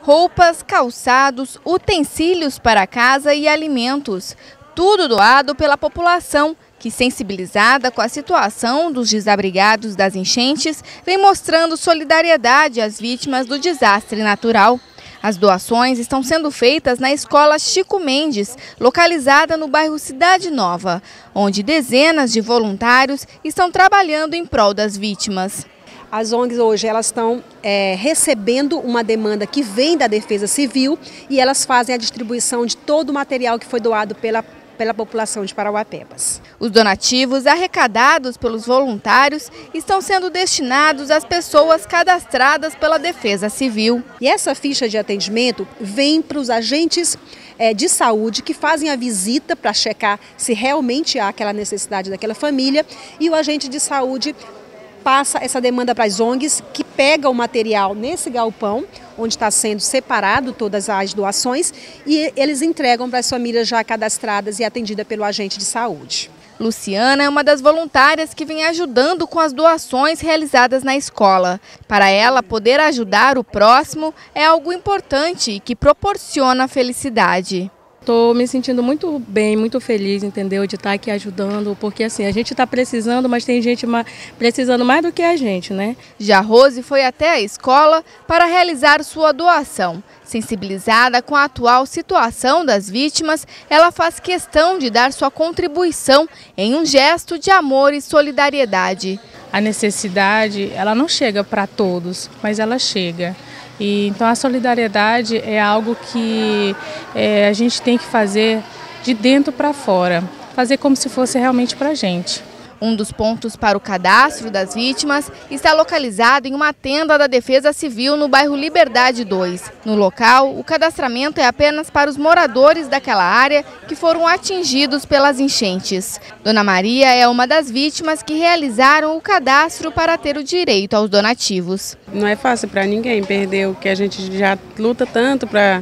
roupas, calçados, utensílios para casa e alimentos. Tudo doado pela população, que, sensibilizada com a situação dos desabrigados das enchentes, vem mostrando solidariedade às vítimas do desastre natural. As doações estão sendo feitas na Escola Chico Mendes, localizada no bairro Cidade Nova, onde dezenas de voluntários estão trabalhando em prol das vítimas. As ONGs hoje elas estão recebendo uma demanda que vem da Defesa Civil e elas fazem a distribuição de todo o material que foi doado pela população de Parauapebas. Os donativos arrecadados pelos voluntários estão sendo destinados às pessoas cadastradas pela Defesa Civil. E essa ficha de atendimento vem para os agentes de saúde que fazem a visita para checar se realmente há aquela necessidade daquela família, e o agente de saúde passa essa demanda para as ONGs, que pega o material nesse galpão, onde está sendo separado todas as doações, e eles entregam para as famílias já cadastradas e atendidas pelo agente de saúde. Luciana é uma das voluntárias que vem ajudando com as doações realizadas na escola. Para ela, poder ajudar o próximo é algo importante e que proporciona felicidade. Estou me sentindo muito bem, muito feliz, entendeu, de estar aqui ajudando, porque assim, a gente está precisando, mas tem gente precisando mais do que a gente, né? Já Rose foi até a escola para realizar sua doação. Sensibilizada com a atual situação das vítimas, ela faz questão de dar sua contribuição em um gesto de amor e solidariedade. A necessidade, ela não chega para todos, mas ela chega. E, então a solidariedade é algo que a gente tem que fazer de dentro para fora, fazer como se fosse realmente para a gente. Um dos pontos para o cadastro das vítimas está localizado em uma tenda da Defesa Civil no bairro Liberdade 2. No local, o cadastramento é apenas para os moradores daquela área que foram atingidos pelas enchentes. Dona Maria é uma das vítimas que realizaram o cadastro para ter o direito aos donativos. Não é fácil para ninguém perder o que a gente já luta tanto para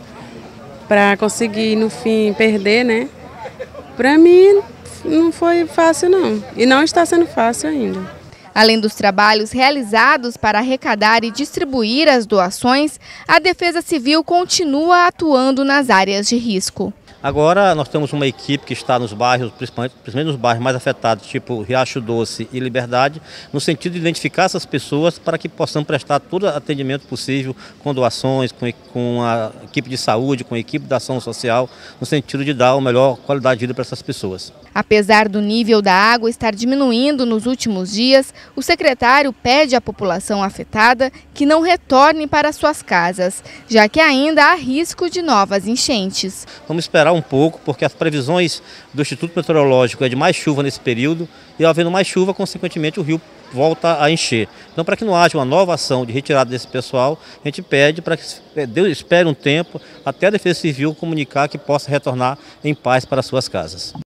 conseguir, no fim, perder, né? Para mim não foi fácil não, e não está sendo fácil ainda. Além dos trabalhos realizados para arrecadar e distribuir as doações, a Defesa Civil continua atuando nas áreas de risco. Agora nós temos uma equipe que está nos bairros, principalmente nos bairros mais afetados, tipo Riacho Doce e Liberdade, no sentido de identificar essas pessoas para que possam prestar todo atendimento possível com doações, com a equipe de saúde, com a equipe da ação social, no sentido de dar a melhor qualidade de vida para essas pessoas. Apesar do nível da água estar diminuindo nos últimos dias, o secretário pede à população afetada que não retorne para suas casas, já que ainda há risco de novas enchentes. Vamos esperar um pouco, porque as previsões do Instituto Meteorológico é de mais chuva nesse período, e havendo mais chuva, consequentemente o rio volta a encher. Então, para que não haja uma nova ação de retirada desse pessoal, a gente pede para que Deus espere um tempo até a Defesa Civil comunicar que possa retornar em paz para suas casas.